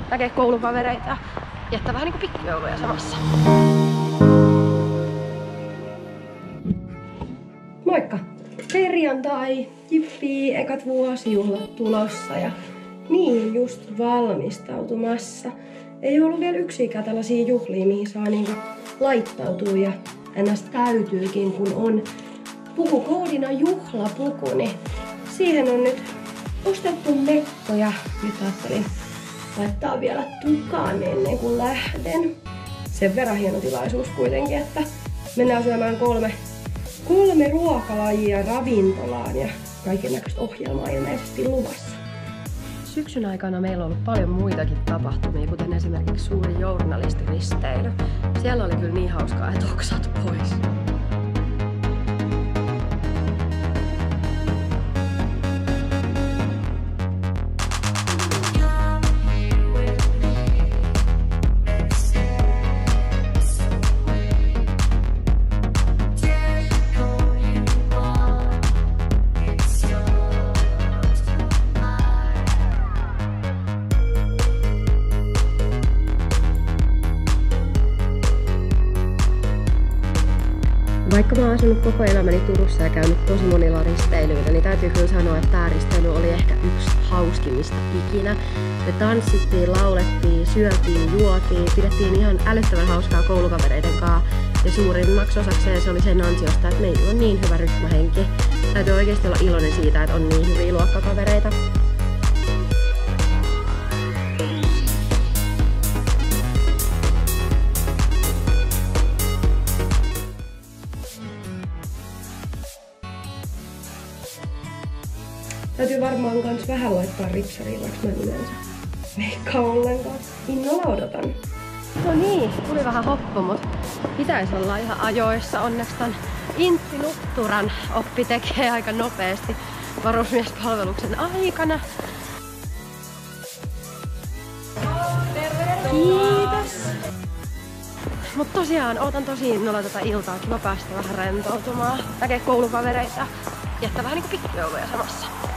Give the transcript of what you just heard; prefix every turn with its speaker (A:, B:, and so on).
A: näkee koulukavereita ja jättää vähän niinku pikkujouluja samassa. Moikka! Perjantai, jippii, ekat vuosijuhlat tulossa ja niin just valmistautumassa. Ei ollut vielä yksikään tällaisia juhlia, mihin saa niinku laittautua ja ennäs täytyykin, kun on pukukoodina juhlapuku, niin siihen on nyt ostettu mekko ja nyt ajattelin laittaa vielä tukaan ennen kuin lähden. Sen verran hieno tilaisuus kuitenkin, että mennään syömään kolme ruokalajia ravintolaan ja kaikennäköistä ohjelmaa ilmeisesti luvassa. Syksyn aikana meillä on ollut paljon muitakin tapahtumia, kuten esimerkiksi suuri journalistiristeily. Siellä oli kyllä niin hauskaa, että oksat pois. Vaikka mä oon asunut koko elämäni Turussa ja käynyt tosi monilla risteilyillä, niin täytyy kyllä sanoa, että tää risteily oli ehkä yksi hauskimmista ikinä. Me tanssittiin, laulettiin, syötiin, juotiin, pidettiin ihan älyttömän hauskaa koulukavereiden kanssa. Ja suurimmaksi osakseen se oli sen ansiosta, että meillä on niin hyvä ryhmähenki. Täytyy oikeasti olla iloinen siitä, että on niin hyviä luokkakavereita. Täytyy varmaan kans vähän laittaa ripsariin, vaikka mä yleensä veikkaa ollenkaan. Innolla odotan. No niin, tuli vähän hoppu, mut pitäisi olla ihan ajoissa. Onneksi tän Intti Nutturan oppi tekee aika nopeasti varusmiespalveluksen aikana. Kiitos! Mut tosiaan, ootan tosi innolla tätä iltaa. Kiva päästä vähän rentoutumaan, näkee koulukavereita. Jättää vähän niinku pikkujouluja samassa.